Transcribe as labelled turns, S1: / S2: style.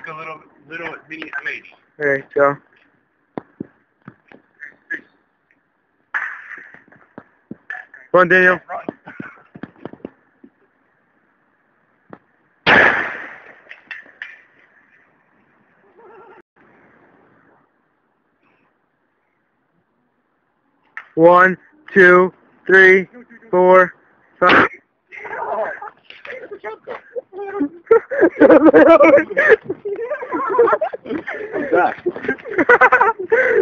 S1: a little mini M80.
S2: Okay, go. Go on, Daniel.
S1: Run.
S2: One, 2, 3, 4, 5.
S1: I'm back.